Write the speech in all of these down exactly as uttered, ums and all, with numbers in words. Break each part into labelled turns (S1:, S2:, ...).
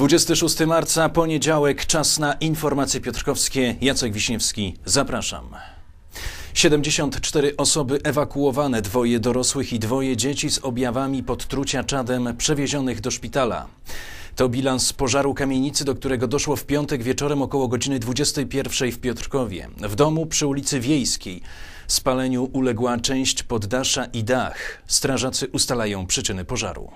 S1: dwudziestego szóstego marca, poniedziałek, czas na informacje piotrkowskie. Jacek Wiśniewski, zapraszam. siedemdziesiąt cztery osoby ewakuowane, dwoje dorosłych i dwoje dzieci z objawami podtrucia czadem przewiezionych do szpitala. To bilans pożaru kamienicy, do którego doszło w piątek wieczorem około godziny dwudziestej pierwszej w Piotrkowie. W domu przy ulicy Wiejskiej spaleniu uległa część poddasza i dach. Strażacy ustalają przyczyny pożaru.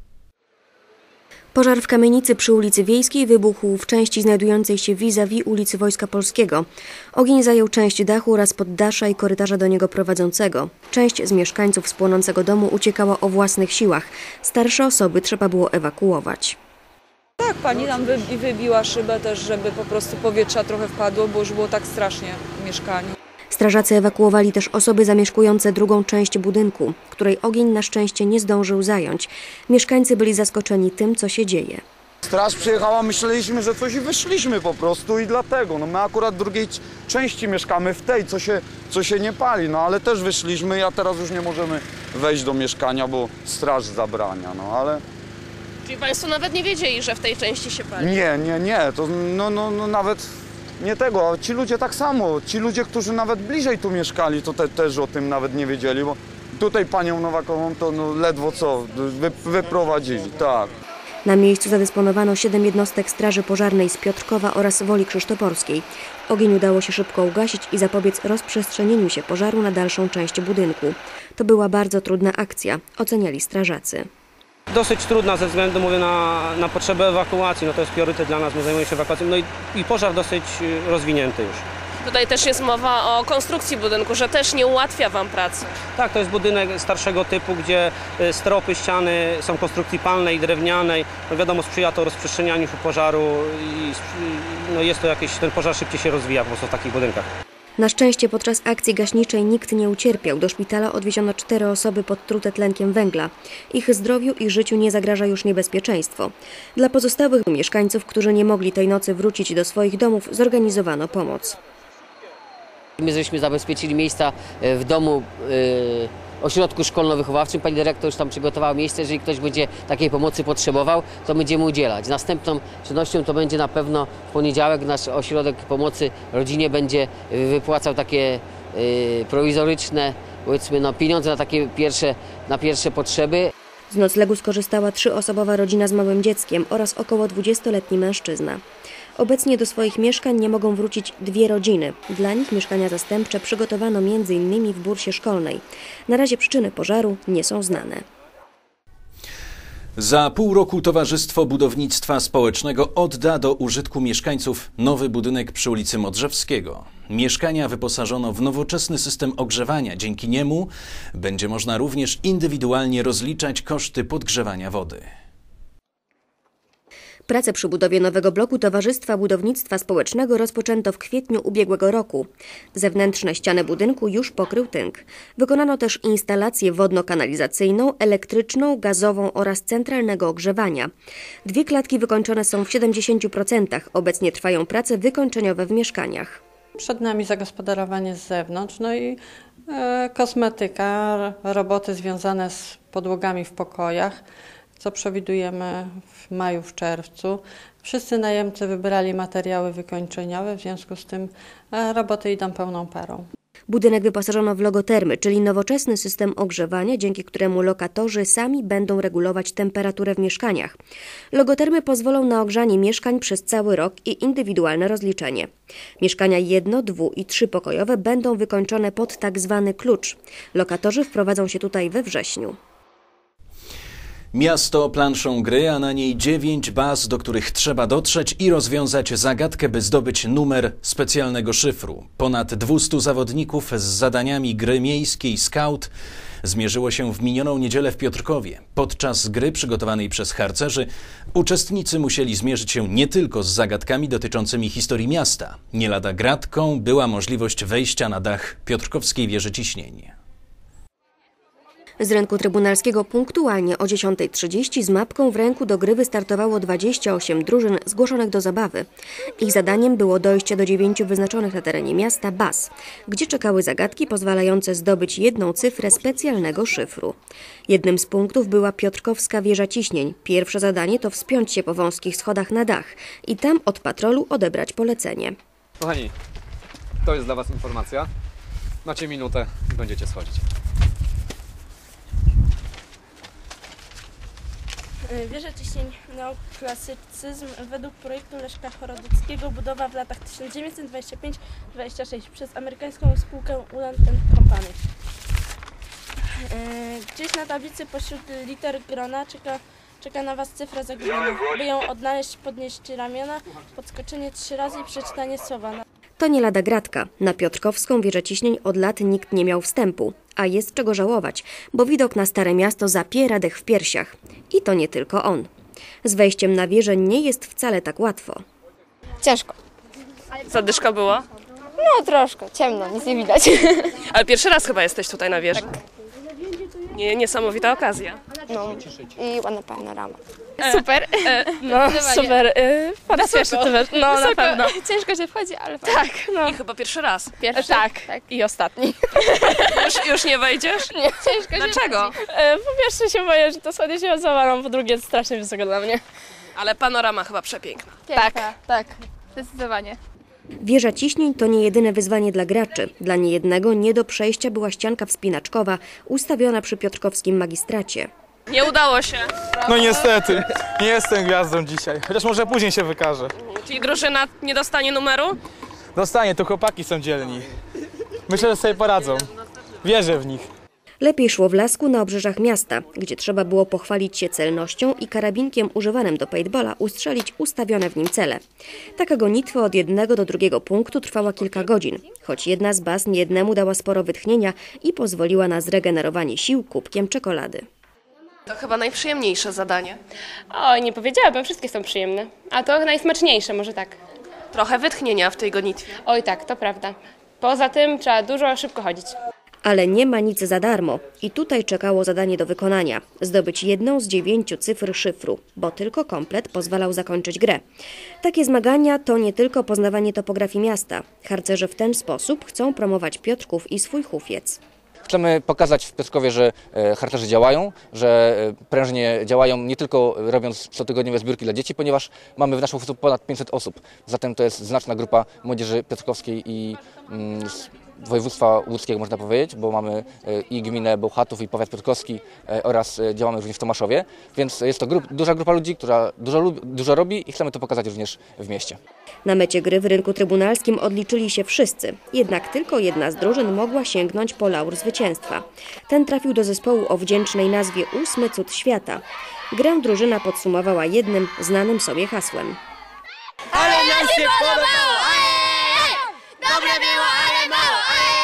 S2: Pożar w kamienicy przy ulicy Wiejskiej wybuchł w części znajdującej się vis-a-vis ulicy Wojska Polskiego. Ogień zajął część dachu oraz poddasza i korytarza do niego prowadzącego. Część z mieszkańców z płonącego domu uciekała o własnych siłach. Starsze osoby trzeba było ewakuować.
S3: Tak, pani nam wybiła szybę też, żeby po prostu powietrza trochę wpadło, bo już było tak strasznie w mieszkaniu.
S2: Strażacy ewakuowali też osoby zamieszkujące drugą część budynku, której ogień na szczęście nie zdążył zająć. Mieszkańcy byli zaskoczeni tym, co się dzieje.
S4: Straż przyjechała, myśleliśmy, że coś i wyszliśmy po prostu i dlatego. No my akurat w drugiej części mieszkamy, w tej, co się, co się nie pali, no ale też wyszliśmy, a teraz już nie możemy wejść do mieszkania, bo straż zabrania, no ale...
S5: Czyli Państwo nawet nie wiedzieli, że w tej części się pali?
S4: Nie, nie, nie, to no, no, no nawet... Nie tego, ci ludzie tak samo, ci ludzie, którzy nawet bliżej tu mieszkali, to te, też o tym nawet nie wiedzieli, bo tutaj panią Nowakową to no, ledwo co wy, wyprowadzili, tak.
S2: Na miejscu zadysponowano siedem jednostek Straży Pożarnej z Piotrkowa oraz Woli Krzysztoporskiej. Ogień udało się szybko ugasić i zapobiec rozprzestrzenieniu się pożaru na dalszą część budynku. To była bardzo trudna akcja, oceniali strażacy.
S6: Dosyć trudna ze względu, mówię, na, na potrzebę ewakuacji, no to jest priorytet dla nas, my zajmujemy się ewakuacją, no i, i pożar dosyć rozwinięty już.
S5: Tutaj też jest mowa o konstrukcji budynku, że też nie ułatwia Wam pracy.
S6: Tak, to jest budynek starszego typu, gdzie stropy, ściany są konstrukcji palnej, drewnianej, no wiadomo, sprzyja to rozprzestrzenianiu się pożaru i no jest to jakieś, ten pożar szybciej się rozwija po prostu w takich budynkach.
S2: Na szczęście podczas akcji gaśniczej nikt nie ucierpiał. Do szpitala odwieziono cztery osoby podtrute tlenkiem węgla. Ich zdrowiu i życiu nie zagraża już niebezpieczeństwo. Dla pozostałych mieszkańców, którzy nie mogli tej nocy wrócić do swoich domów, zorganizowano pomoc.
S7: My żeśmy zabezpieczyli miejsca w domu yy, ośrodku szkolno-wychowawczym. Pani dyrektor już tam przygotowała miejsce. Jeżeli ktoś będzie takiej pomocy potrzebował, to będziemy udzielać. Następną czynnością to będzie na pewno w poniedziałek nasz ośrodek pomocy rodzinie będzie wypłacał takie yy, prowizoryczne, powiedzmy, no, pieniądze na takie pierwsze, na pierwsze potrzeby.
S2: Z noclegu skorzystała trzyosobowa rodzina z małym dzieckiem oraz około dwudziestoletni mężczyzna. Obecnie do swoich mieszkań nie mogą wrócić dwie rodziny. Dla nich mieszkania zastępcze przygotowano między innymi w bursie szkolnej. Na razie przyczyny pożaru nie są znane.
S1: Za pół roku Towarzystwo Budownictwa Społecznego odda do użytku mieszkańców nowy budynek przy ulicy Modrzewskiego. Mieszkania wyposażono w nowoczesny system ogrzewania. Dzięki niemu będzie można również indywidualnie rozliczać koszty podgrzewania wody.
S2: Prace przy budowie nowego bloku Towarzystwa Budownictwa Społecznego rozpoczęto w kwietniu ubiegłego roku. Zewnętrzne ściany budynku już pokrył tynk. Wykonano też instalację wodno-kanalizacyjną, elektryczną, gazową oraz centralnego ogrzewania. Dwie klatki wykończone są w siedemdziesięciu procentach. Obecnie trwają prace wykończeniowe w mieszkaniach.
S8: Przed nami zagospodarowanie z zewnątrz, no i e, kosmetyka, roboty związane z podłogami w pokojach, co przewidujemy w maju, w czerwcu. Wszyscy najemcy wybrali materiały wykończeniowe, w związku z tym roboty idą pełną parą.
S2: Budynek wyposażono w logotermy, czyli nowoczesny system ogrzewania, dzięki któremu lokatorzy sami będą regulować temperaturę w mieszkaniach. Logotermy pozwolą na ogrzanie mieszkań przez cały rok i indywidualne rozliczenie. Mieszkania jedno-, dwu- i trzypokojowe będą wykończone pod tak zwany klucz. Lokatorzy wprowadzą się tutaj we wrześniu.
S1: Miasto planszą gry, a na niej dziewięć baz, do których trzeba dotrzeć i rozwiązać zagadkę, by zdobyć numer specjalnego szyfru. Ponad dwustu zawodników z zadaniami gry miejskiej Scout zmierzyło się w minioną niedzielę w Piotrkowie. Podczas gry przygotowanej przez harcerzy uczestnicy musieli zmierzyć się nie tylko z zagadkami dotyczącymi historii miasta. Nie lada gratką była możliwość wejścia na dach piotrkowskiej wieży ciśnień.
S2: Z rynku trybunalskiego punktualnie o dziesiątej trzydzieści z mapką w ręku do gry wystartowało dwadzieścia osiem drużyn zgłoszonych do zabawy. Ich zadaniem było dojście do dziewięciu wyznaczonych na terenie miasta baz, gdzie czekały zagadki pozwalające zdobyć jedną cyfrę specjalnego szyfru. Jednym z punktów była Piotrkowska wieża ciśnień. Pierwsze zadanie to wspiąć się po wąskich schodach na dach i tam od patrolu odebrać polecenie.
S9: Kochani, to jest dla Was informacja. Macie minutę i będziecie schodzić.
S10: Wieża ciśnień neoklasycyzm według projektu Leszka Chorodyckiego, budowa w latach tysiąc dziewięćset dwudziestym piątym do dwudziestego szóstego przez amerykańską spółkę Uland and Company. Gdzieś na tablicy pośród liter grona czeka, czeka na Was cyfra zagubiona. By ją odnaleźć, podnieść ramiona, podskoczenie trzy razy i przeczytanie słowa.
S2: To nie lada gratka. Na Piotrkowską wieżę ciśnień od lat nikt nie miał wstępu. A jest czego żałować, bo widok na Stare Miasto zapiera dech w piersiach. I to nie tylko on. Z wejściem na wieżę nie jest wcale tak łatwo.
S11: Ciężko.
S5: Zadyszka była?
S11: No troszkę, ciemno, nic nie widać.
S5: Ale pierwszy raz chyba jesteś tutaj na wieży.
S11: Tak.
S5: Nie, niesamowita okazja.
S11: No i ładna panorama.
S5: E,
S11: Super.
S5: E, no super. E, Raz pierwszy to wiesz. No
S11: Wysoko.
S5: na pewno.
S11: Ciężko się wchodzi, ale fajnie.
S5: Tak, no. I chyba pierwszy raz.
S11: Pierwszy, tak. tak. I ostatni.
S5: Już, już nie wejdziesz?
S11: Nie, ciężko się
S5: Dlaczego?
S11: E, po pierwsze się boję, że to schody się zawalą, po drugie strasznie wysoko dla mnie.
S5: Ale panorama chyba przepiękna.
S11: Tak, tak, zdecydowanie.
S2: Wieża ciśnień to nie jedyne wyzwanie dla graczy. Dla niejednego nie do przejścia była ścianka wspinaczkowa ustawiona przy piotrkowskim magistracie.
S5: Nie udało się.
S12: No niestety, nie jestem gwiazdą dzisiaj, chociaż może później się wykażę.
S5: Czyli drużyna nie dostanie numeru?
S12: Dostanie, to chłopaki są dzielni. Myślę, że sobie poradzą. Wierzę w nich.
S2: Lepiej szło w lasku na obrzeżach miasta, gdzie trzeba było pochwalić się celnością i karabinkiem używanym do paintballa ustrzelić ustawione w nim cele. Taka gonitwa od jednego do drugiego punktu trwała kilka godzin, choć jedna z baz niejednemu dała sporo wytchnienia i pozwoliła na zregenerowanie sił kubkiem czekolady.
S5: To chyba najprzyjemniejsze zadanie.
S13: Oj, nie powiedziałabym, wszystkie są przyjemne. A to najsmaczniejsze, może tak.
S5: Trochę wytchnienia w tej gonitwie.
S13: Oj tak, to prawda. Poza tym trzeba dużo szybko chodzić.
S2: Ale nie ma nic za darmo i tutaj czekało zadanie do wykonania. Zdobyć jedną z dziewięciu cyfr szyfru, bo tylko komplet pozwalał zakończyć grę. Takie zmagania to nie tylko poznawanie topografii miasta. Harcerze w ten sposób chcą promować Piotrków i swój Hufiec.
S14: Chcemy pokazać w Piotrkowie, że harcerzy działają, że prężnie działają, nie tylko robiąc cotygodniowe zbiórki dla dzieci, ponieważ mamy w naszym ośrodku ponad pięćset osób. Zatem to jest znaczna grupa młodzieży piotrkowskiej i mm, z województwa łódzkiego, można powiedzieć, bo mamy i gminę Bełchatów, i powiat piotrkowski oraz działamy również w Tomaszowie. Więc jest to grup, duża grupa ludzi, która dużo, dużo robi i chcemy to pokazać również w mieście.
S2: Na mecie gry w rynku trybunalskim odliczyli się wszyscy, jednak tylko jedna z drużyn mogła sięgnąć po laur zwycięstwa. Ten trafił do zespołu o wdzięcznej nazwie Ósmy Cud Świata. Grę drużyna podsumowała jednym znanym sobie hasłem.
S15: Ale nam się podobało! Dobre było, ale mało!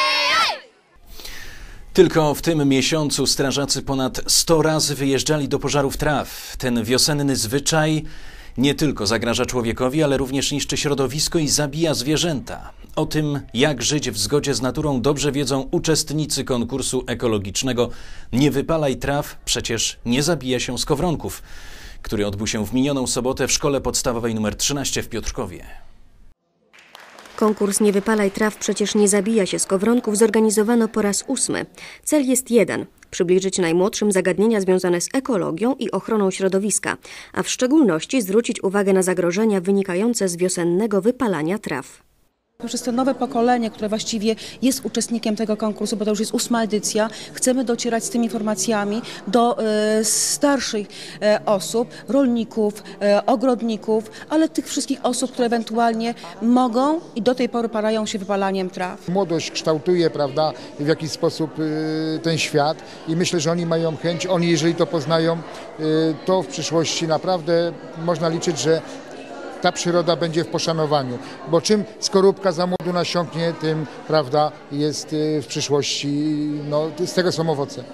S1: Tylko w tym miesiącu strażacy ponad sto razy wyjeżdżali do pożarów traw. Ten wiosenny zwyczaj nie tylko zagraża człowiekowi, ale również niszczy środowisko i zabija zwierzęta. O tym, jak żyć w zgodzie z naturą, dobrze wiedzą uczestnicy konkursu ekologicznego Nie wypalaj traw, przecież nie zabija się skowronków, który odbył się w minioną sobotę w szkole podstawowej nr trzynaście w Piotrkowie.
S2: Konkurs Nie wypalaj traw, przecież nie zabija się skowronków zorganizowano po raz ósmy. Cel jest jeden – przybliżyć najmłodszym zagadnienia związane z ekologią i ochroną środowiska, a w szczególności zwrócić uwagę na zagrożenia wynikające z wiosennego wypalania traw.
S16: Przez to nowe pokolenie, które właściwie jest uczestnikiem tego konkursu, bo to już jest ósma edycja, chcemy docierać z tymi informacjami do e, starszych e, osób, rolników, e, ogrodników, ale tych wszystkich osób, które ewentualnie mogą i do tej pory parają się wypalaniem traw.
S17: Młodość kształtuje, prawda, w jakiś sposób y, ten świat i myślę, że oni mają chęć, oni jeżeli to poznają, y, to w przyszłości naprawdę można liczyć, że ta przyroda będzie w poszanowaniu, bo czym skorupka za młodu nasiąknie, tym, prawda, jest w przyszłości, no, z tego są owoce.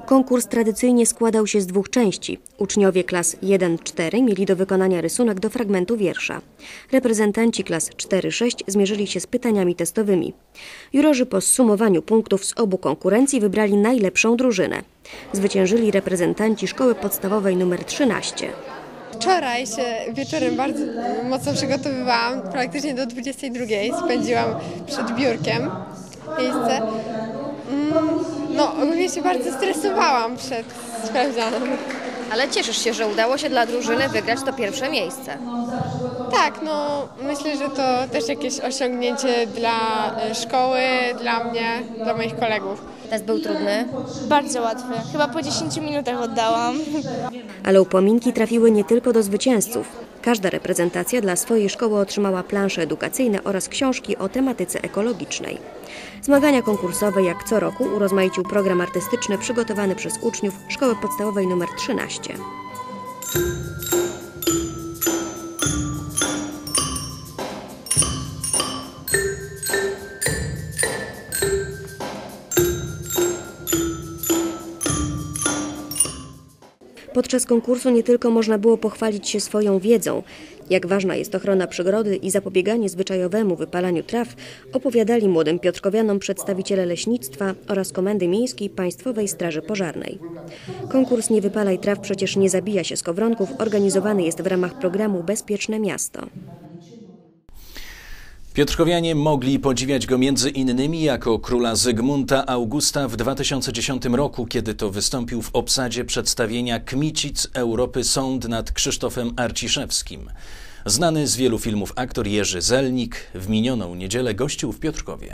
S2: Konkurs tradycyjnie składał się z dwóch części. Uczniowie klas jeden cztery mieli do wykonania rysunek do fragmentu wiersza. Reprezentanci klas cztery sześć zmierzyli się z pytaniami testowymi. Jurorzy po zsumowaniu punktów z obu konkurencji wybrali najlepszą drużynę. Zwyciężyli reprezentanci szkoły podstawowej nr trzynaście.
S18: Wczoraj się wieczorem bardzo mocno przygotowywałam, praktycznie do dwudziestej drugiej spędziłam przed biurkiem miejsce. No, ogólnie się bardzo stresowałam przed sprawdzianem.
S2: Ale cieszysz się, że udało się dla drużyny wygrać to pierwsze miejsce.
S18: Tak, no myślę, że to też jakieś osiągnięcie dla szkoły, dla mnie, dla moich kolegów.
S2: Test był trudny?
S11: Bardzo łatwy. Chyba po dziesięciu minutach oddałam.
S2: Ale upominki trafiły nie tylko do zwycięzców. Każda reprezentacja dla swojej szkoły otrzymała plansze edukacyjne oraz książki o tematyce ekologicznej. Zmagania konkursowe jak co roku urozmaicił program artystyczny przygotowany przez uczniów Szkoły Podstawowej nr trzynaście. Podczas konkursu nie tylko można było pochwalić się swoją wiedzą, jak ważna jest ochrona przyrody i zapobieganie zwyczajowemu wypalaniu traw, opowiadali młodym piotrkowianom przedstawiciele leśnictwa oraz Komendy Miejskiej Państwowej Straży Pożarnej. Konkurs Nie wypalaj traw przecież nie zabija się skowronków organizowany jest w ramach programu Bezpieczne Miasto.
S1: Piotrkowianie mogli podziwiać go między innymi jako króla Zygmunta Augusta w dwa tysiące dziesiątym roku, kiedy to wystąpił w obsadzie przedstawienia Kmicic Europy Sąd nad Krzysztofem Arciszewskim. Znany z wielu filmów aktor Jerzy Zelnik w minioną niedzielę gościł w Piotrkowie.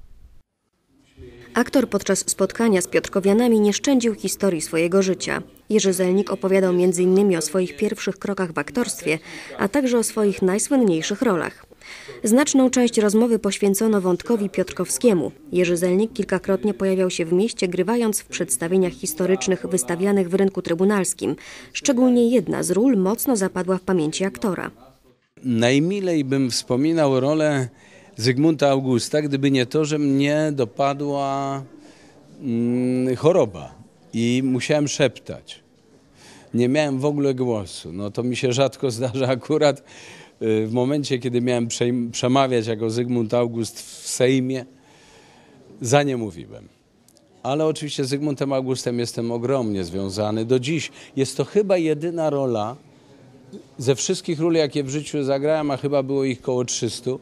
S2: Aktor podczas spotkania z piotrkowianami nie szczędził historii swojego życia. Jerzy Zelnik opowiadał między innymi o swoich pierwszych krokach w aktorstwie, a także o swoich najsłynniejszych rolach. Znaczną część rozmowy poświęcono wątkowi piotrkowskiemu. Jerzy Zelnik kilkakrotnie pojawiał się w mieście, grywając w przedstawieniach historycznych wystawianych w rynku trybunalskim. Szczególnie jedna z ról mocno zapadła w pamięci aktora.
S19: Najmilej bym wspominał rolę Zygmunta Augusta, gdyby nie to, że mnie dopadła mm, choroba i musiałem szeptać. Nie miałem w ogóle głosu. No to mi się rzadko zdarza akurat w momencie, kiedy miałem przemawiać jako Zygmunt August w Sejmie, za nie mówiłem. Ale oczywiście z Zygmuntem Augustem jestem ogromnie związany. Do dziś jest to chyba jedyna rola ze wszystkich ról, jakie w życiu zagrałem, a chyba było ich koło trzystu,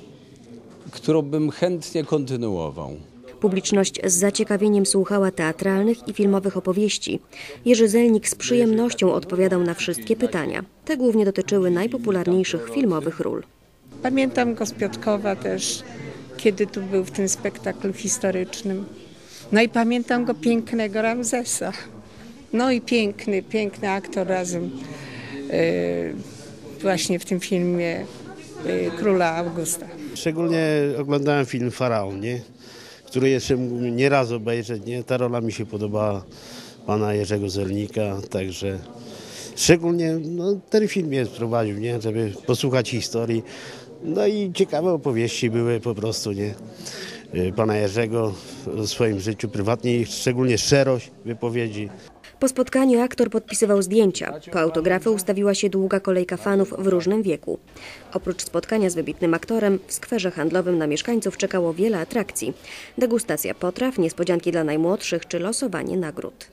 S19: którą bym chętnie kontynuował.
S2: Publiczność z zaciekawieniem słuchała teatralnych i filmowych opowieści. Jerzy Zelnik z przyjemnością odpowiadał na wszystkie pytania. Te głównie dotyczyły najpopularniejszych filmowych ról.
S20: Pamiętam go z Piotrkowa też, kiedy tu był w tym spektaklu historycznym. No i pamiętam go pięknego Ramzesa. No i piękny, piękny aktor razem yy, właśnie w tym filmie yy, Króla Augusta.
S21: Szczególnie oglądałem film Faraon, nie? Który jeszcze mógłbym nieraz obejrzeć. Nie? Ta rola mi się podobała, pana Jerzego Zelnika, także szczególnie no, ten film mnie sprowadził, nie? Żeby posłuchać historii. No i ciekawe opowieści były po prostu, nie? Pana Jerzego o swoim życiu prywatnie, szczególnie szczerość wypowiedzi.
S2: Po spotkaniu aktor podpisywał zdjęcia. Po autografy ustawiła się długa kolejka fanów w różnym wieku. Oprócz spotkania z wybitnym aktorem, w skwerze handlowym na mieszkańców czekało wiele atrakcji. Degustacja potraw, niespodzianki dla najmłodszych czy losowanie nagród.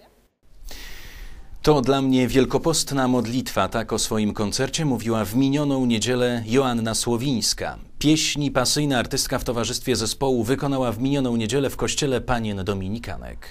S1: To dla mnie wielkopostna modlitwa, tak o swoim koncercie mówiła w minioną niedzielę Joanna Słowińska. Pieśni pasyjna artystka w towarzystwie zespołu wykonała w minioną niedzielę w kościele Panien Dominikanek.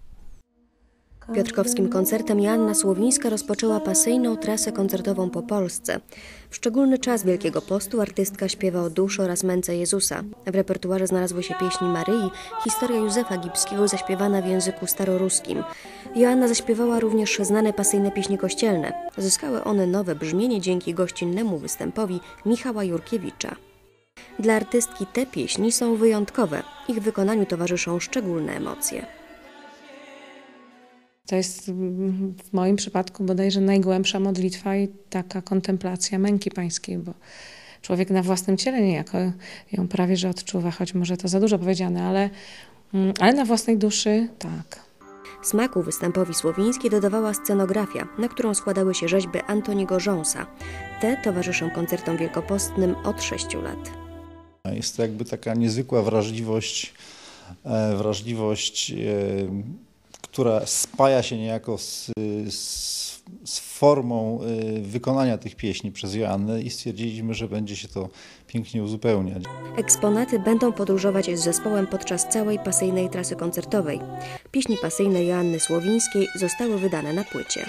S2: Piotrkowskim koncertem Joanna Słowińska rozpoczęła pasyjną trasę koncertową po Polsce. W szczególny czas Wielkiego Postu artystka śpiewa o duszy oraz męce Jezusa. W repertuarze znalazły się pieśni Maryi, historia Józefa Gipskiego zaśpiewana w języku staroruskim. Joanna zaśpiewała również znane pasyjne pieśni kościelne. Zyskały one nowe brzmienie dzięki gościnnemu występowi Michała Jurkiewicza. Dla artystki te pieśni są wyjątkowe. Ich wykonaniu towarzyszą szczególne emocje.
S20: To jest w moim przypadku bodajże najgłębsza modlitwa i taka kontemplacja męki pańskiej, bo człowiek na własnym ciele niejako ją prawie że odczuwa, choć może to za dużo powiedziane, ale, ale na własnej duszy tak.
S2: Smaku występowi Słowińskiej dodawała scenografia, na którą składały się rzeźby Antoniego Rząsa. Te towarzyszą koncertom wielkopostnym od sześciu lat.
S3: Jest to jakby taka niezwykła wrażliwość, wrażliwość, która spaja się niejako z, z, z formą wykonania tych pieśni przez Joannę i stwierdziliśmy, że będzie się to pięknie uzupełniać.
S2: Eksponaty będą podróżować z zespołem podczas całej pasyjnej trasy koncertowej. Pieśni pasyjne Joanny Słowińskiej zostały wydane na płycie.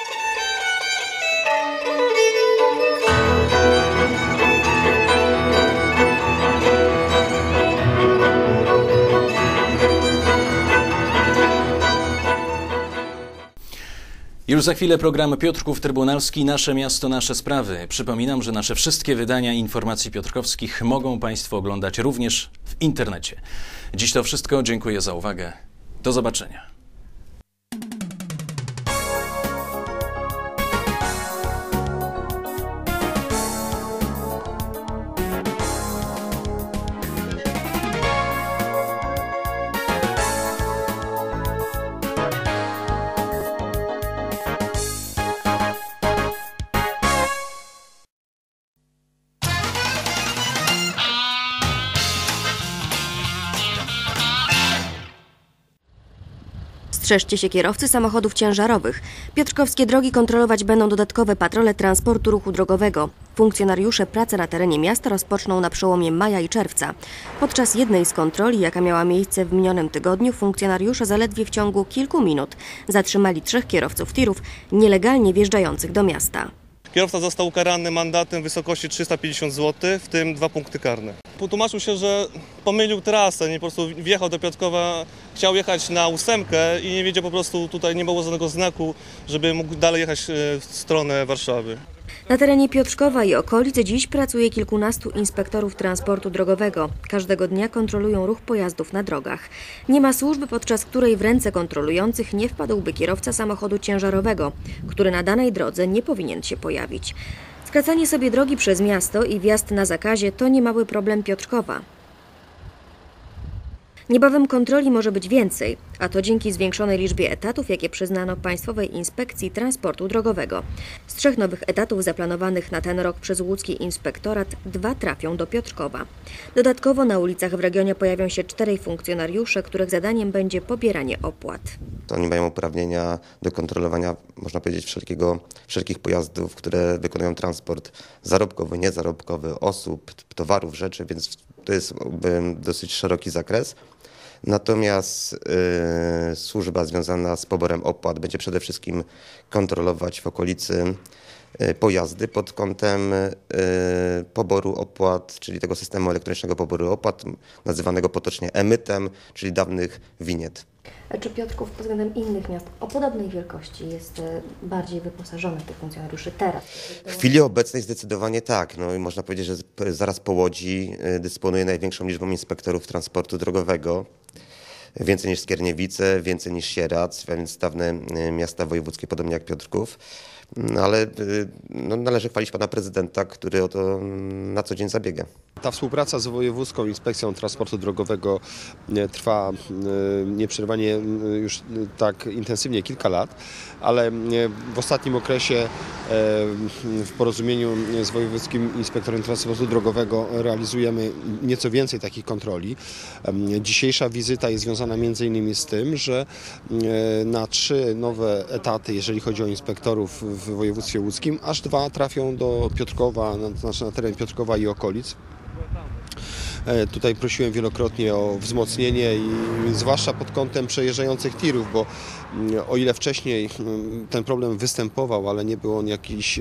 S1: Już za chwilę program Piotrków Trybunalski, Nasze Miasto, Nasze Sprawy. Przypominam, że nasze wszystkie wydania informacji piotrkowskich mogą Państwo oglądać również w internecie. Dziś to wszystko. Dziękuję za uwagę. Do zobaczenia.
S2: Strzeżcie się kierowcy samochodów ciężarowych. Piotrkowskie drogi kontrolować będą dodatkowe patrole transportu ruchu drogowego. Funkcjonariusze pracę na terenie miasta rozpoczną na przełomie maja i czerwca. Podczas jednej z kontroli, jaka miała miejsce w minionym tygodniu, funkcjonariusze zaledwie w ciągu kilku minut zatrzymali trzech kierowców tirów nielegalnie wjeżdżających do miasta.
S22: Kierowca został ukarany mandatem w wysokości trzysta pięćdziesiąt złotych, w tym dwa punkty karne. Potłumaczył się, że pomylił trasę, nie po prostu wjechał do Piotrkowa, chciał jechać na ósemkę i nie wiedział po prostu, tutaj nie było żadnego znaku, żeby mógł dalej jechać w stronę Warszawy.
S2: Na terenie Piotrkowa i okolic dziś pracuje kilkunastu inspektorów transportu drogowego. Każdego dnia kontrolują ruch pojazdów na drogach. Nie ma służby, podczas której w ręce kontrolujących nie wpadłby kierowca samochodu ciężarowego, który na danej drodze nie powinien się pojawić. Skracanie sobie drogi przez miasto i wjazd na zakazie to niemały problem Piotrkowa. Niebawem kontroli może być więcej, a to dzięki zwiększonej liczbie etatów, jakie przyznano Państwowej Inspekcji Transportu Drogowego. Z trzech nowych etatów zaplanowanych na ten rok przez łódzki inspektorat, dwa trafią do Piotrkowa. Dodatkowo na ulicach w regionie pojawią się czterej funkcjonariusze, których zadaniem będzie pobieranie opłat.
S23: Oni mają uprawnienia do kontrolowania, można powiedzieć, wszelkiego, wszelkich pojazdów, które wykonują transport zarobkowy, niezarobkowy, osób, towarów, rzeczy, więc to jest dosyć szeroki zakres. Natomiast y, służba związana z poborem opłat będzie przede wszystkim kontrolować w okolicy y, pojazdy pod kątem y, poboru opłat, czyli tego systemu elektronicznego poboru opłat, nazywanego potocznie emytem, czyli dawnych winiet.
S2: Czy Piotrków pod względem innych miast o podobnej wielkości jest bardziej wyposażony w tych funkcjonariuszy teraz?
S23: W chwili obecnej zdecydowanie tak. No i można powiedzieć, że zaraz po Łodzi dysponuje największą liczbą inspektorów transportu drogowego. Więcej niż Skierniewice, więcej niż Sieradz, więc dawne miasta wojewódzkie, podobnie jak Piotrków. No ale no, należy chwalić pana prezydenta, który o to na co dzień zabiega.
S24: Ta współpraca z Wojewódzką Inspekcją Transportu Drogowego trwa nieprzerwanie już tak intensywnie kilka lat, ale w ostatnim okresie w porozumieniu z Wojewódzkim Inspektorem Transportu Drogowego realizujemy nieco więcej takich kontroli. Dzisiejsza wizyta jest związana między innymi z tym, że na trzy nowe etaty, jeżeli chodzi o inspektorów w województwie łódzkim, aż dwa trafią do Piotrkowa, znaczy na teren Piotrkowa i okolic. Tutaj prosiłem wielokrotnie o wzmocnienie i zwłaszcza pod kątem przejeżdżających tirów, bo o ile wcześniej ten problem występował, ale nie był on jakiś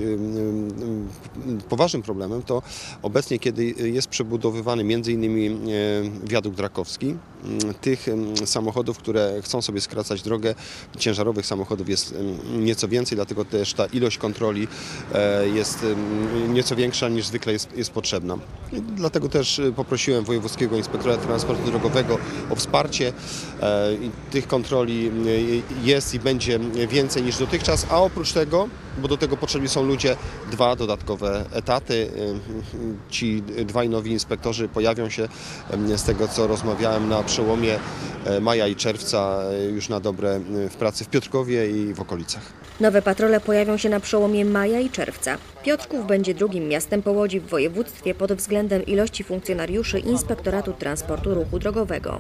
S24: poważnym problemem, to obecnie, kiedy jest przebudowywany między innymi wiadukt Drakowski, tych samochodów, które chcą sobie skracać drogę, ciężarowych samochodów jest nieco więcej, dlatego też ta ilość kontroli jest nieco większa niż zwykle jest, jest potrzebna. I dlatego też poprosiłem Wojewódzkiego Inspektora Transportu Drogowego o wsparcie I tych kontroli jest i będzie więcej niż dotychczas, a oprócz tego, bo do tego potrzebni są ludzie, dwa dodatkowe etaty. Ci dwaj nowi inspektorzy pojawią się, z tego co rozmawiałem, na przełomie maja i czerwca już na dobre w pracy w Piotrkowie i w okolicach.
S2: Nowe patrole pojawią się na przełomie maja i czerwca. Piotrków będzie drugim miastem po Łodzi w województwie pod względem ilości funkcjonariuszy Inspektoratu Transportu Ruchu Drogowego.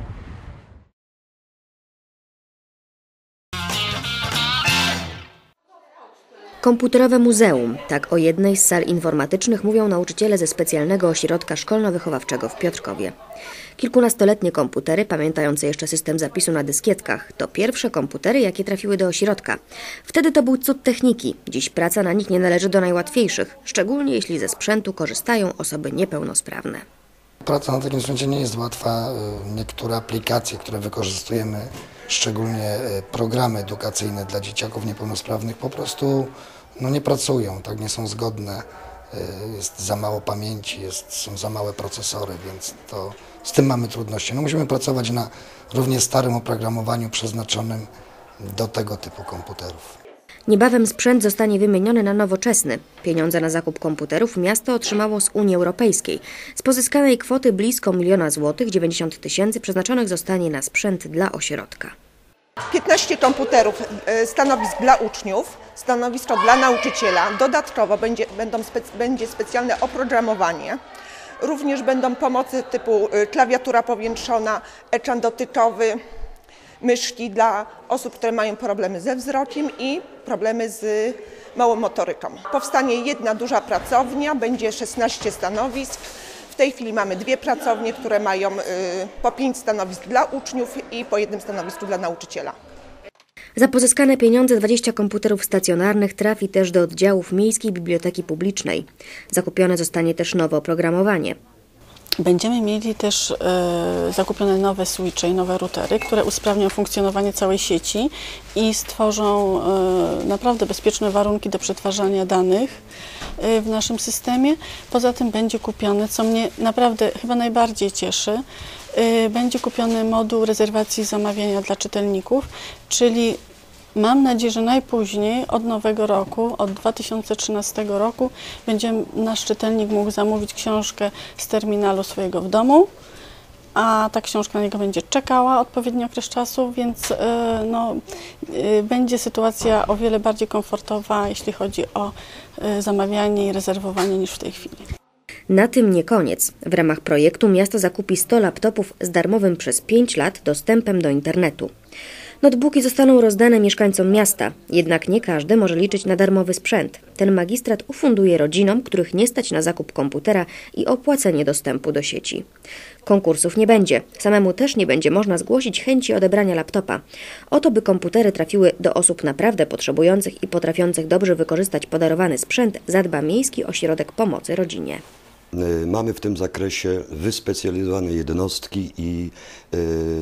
S2: Komputerowe muzeum. Tak o jednej z sal informatycznych mówią nauczyciele ze specjalnego ośrodka szkolno-wychowawczego w Piotrkowie. Kilkunastoletnie komputery, pamiętające jeszcze system zapisu na dyskietkach, to pierwsze komputery, jakie trafiły do ośrodka. Wtedy to był cud techniki. Dziś praca na nich nie należy do najłatwiejszych, szczególnie jeśli ze sprzętu korzystają osoby niepełnosprawne.
S4: Praca na takim sprzęcie nie jest łatwa. Niektóre aplikacje, które wykorzystujemy, szczególnie programy edukacyjne dla dzieciaków niepełnosprawnych, po prostu no, nie pracują, tak, nie są zgodne. Jest za mało pamięci, jest, są za małe procesory, więc to, z tym mamy trudności. No, musimy pracować na równie starym oprogramowaniu przeznaczonym do tego typu komputerów.
S2: Niebawem sprzęt zostanie wymieniony na nowoczesny. Pieniądze na zakup komputerów miasto otrzymało z Unii Europejskiej. Z pozyskanej kwoty blisko miliona złotych, dziewięćdziesiąt tysięcy przeznaczonych zostanie na sprzęt dla ośrodka.
S6: piętnaście komputerów, stanowisk dla uczniów, stanowisko dla nauczyciela. Dodatkowo będzie, będą spec, będzie specjalne oprogramowanie. Również będą pomocy typu klawiatura powiększona, ekran dotykowy, myszki dla osób, które mają problemy ze wzrokiem i problemy z małą motoryką. Powstanie jedna duża pracownia, będzie szesnaście stanowisk. W tej chwili mamy dwie pracownie, które mają po pięć stanowisk dla uczniów i po jednym stanowisku dla nauczyciela.
S2: Za pozyskane pieniądze dwadzieścia komputerów stacjonarnych trafi też do oddziałów Miejskiej Biblioteki Publicznej. Zakupione zostanie też nowe oprogramowanie.
S7: Będziemy mieli też e, zakupione nowe switche i nowe routery, które usprawnią funkcjonowanie całej sieci i stworzą e, naprawdę bezpieczne warunki do przetwarzania danych e, w naszym systemie. Poza tym będzie kupiony, co mnie naprawdę chyba najbardziej cieszy, e, będzie kupiony moduł rezerwacji zamawiania dla czytelników, czyli mam nadzieję, że najpóźniej od nowego roku, od dwa tysiące trzynastego roku, będzie nasz czytelnik mógł zamówić książkę z terminalu swojego w domu, a ta książka na niego będzie czekała odpowiedni okres czasu, więc yy, no, yy, będzie sytuacja o wiele bardziej komfortowa, jeśli chodzi o yy, zamawianie i rezerwowanie niż w tej chwili.
S2: Na tym nie koniec. W ramach projektu miasto zakupi sto laptopów z darmowym przez pięć lat dostępem do internetu. Notebooki zostaną rozdane mieszkańcom miasta, jednak nie każdy może liczyć na darmowy sprzęt. Ten magistrat ufunduje rodzinom, których nie stać na zakup komputera i opłacenie dostępu do sieci. Konkursów nie będzie. Samemu też nie będzie można zgłosić chęci odebrania laptopa. O to, by komputery trafiły do osób naprawdę potrzebujących i potrafiących dobrze wykorzystać podarowany sprzęt, zadba Miejski Ośrodek Pomocy Rodzinie.
S8: Mamy w tym zakresie wyspecjalizowane jednostki i y,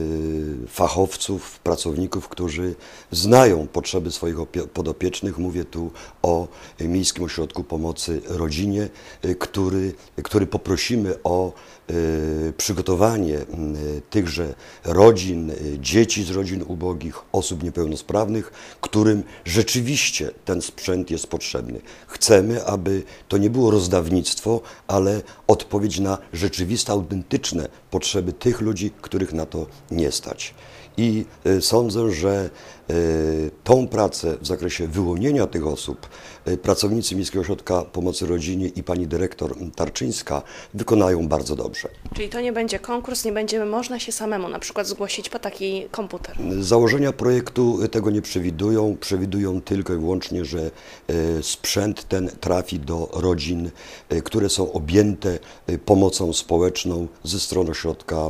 S8: fachowców, pracowników, którzy znają potrzeby swoich podopiecznych. Mówię tu o Miejskim Ośrodku Pomocy Rodzinie, y, który, który poprosimy o y, przygotowanie y, tychże rodzin, y, dzieci z rodzin ubogich, osób niepełnosprawnych, którym rzeczywiście ten sprzęt jest potrzebny. Chcemy, aby to nie było rozdawnictwo, ale odpowiedź na rzeczywiste, autentyczne potrzeby tych ludzi, których na to nie stać. I y, sądzę, że y, tą pracę w zakresie wyłonienia tych osób y, pracownicy Miejskiego Ośrodka Pomocy Rodzinie i pani dyrektor Tarczyńska wykonają bardzo dobrze.
S5: Czyli to nie będzie konkurs, nie będzie można się samemu na przykład zgłosić po taki komputer?
S8: Założenia projektu tego nie przewidują. Przewidują tylko i wyłącznie, że y, sprzęt ten trafi do rodzin, y, które są objęte y, pomocą społeczną ze strony Ośrodka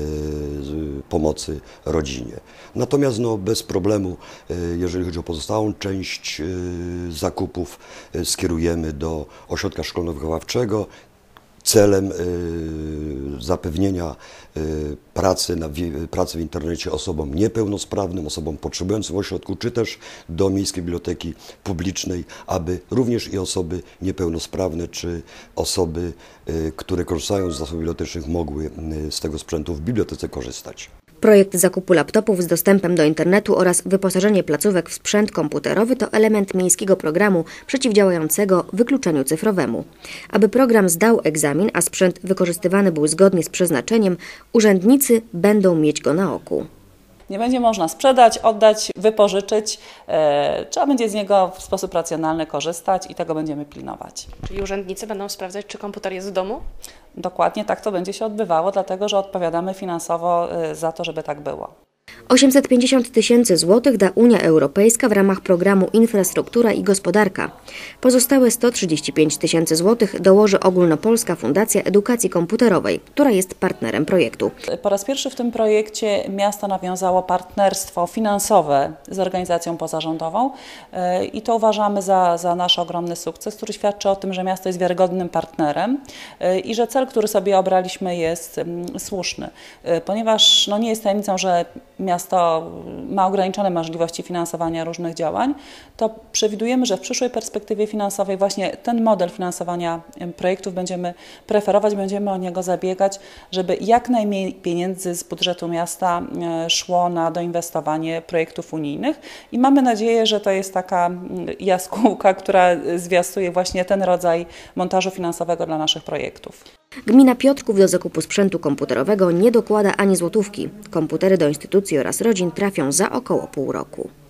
S8: y, Pomocy Rodzinie. Natomiast no, bez problemu, jeżeli chodzi o pozostałą część zakupów, skierujemy do ośrodka szkolno-wychowawczego celem zapewnienia pracy, na, pracy w internecie osobom niepełnosprawnym, osobom potrzebującym w ośrodku, czy też do Miejskiej Biblioteki Publicznej, aby również i osoby niepełnosprawne, czy osoby, które korzystają z zasobów bibliotecznych, mogły z tego sprzętu w bibliotece korzystać.
S2: Projekt zakupu laptopów z dostępem do internetu oraz wyposażenie placówek w sprzęt komputerowy to element miejskiego programu przeciwdziałającego wykluczeniu cyfrowemu. Aby program zdał egzamin, a sprzęt wykorzystywany był zgodnie z przeznaczeniem, urzędnicy będą mieć go na oku.
S9: Nie będzie można sprzedać, oddać, wypożyczyć. E, trzeba będzie z niego w sposób racjonalny korzystać i tego będziemy pilnować.
S5: Czyli urzędnicy będą sprawdzać, czy komputer jest w domu?
S9: Dokładnie tak to będzie się odbywało, dlatego że odpowiadamy finansowo e, za to, żeby tak było.
S2: osiemset pięćdziesiąt tysięcy złotych da Unia Europejska w ramach programu Infrastruktura i Gospodarka. Pozostałe sto trzydzieści pięć tysięcy złotych dołoży Ogólnopolska Fundacja Edukacji Komputerowej, która jest partnerem projektu.
S9: Po raz pierwszy w tym projekcie miasto nawiązało partnerstwo finansowe z organizacją pozarządową i to uważamy za, za nasz ogromny sukces, który świadczy o tym, że miasto jest wiarygodnym partnerem i że cel, który sobie obraliśmy, jest słuszny. Ponieważ no, nie jest tajemnicą, że miasto ma ograniczone możliwości finansowania różnych działań, to przewidujemy, że w przyszłej perspektywie finansowej właśnie ten model finansowania projektów będziemy preferować, będziemy o niego zabiegać, żeby jak najmniej pieniędzy z budżetu miasta szło na doinwestowanie projektów unijnych i mamy nadzieję, że to jest taka jaskółka, która zwiastuje właśnie ten rodzaj montażu finansowego dla naszych projektów.
S2: Gmina Piotrków do zakupu sprzętu komputerowego nie dokłada ani złotówki. Komputery do instytucji oraz rodzin trafią za około pół roku.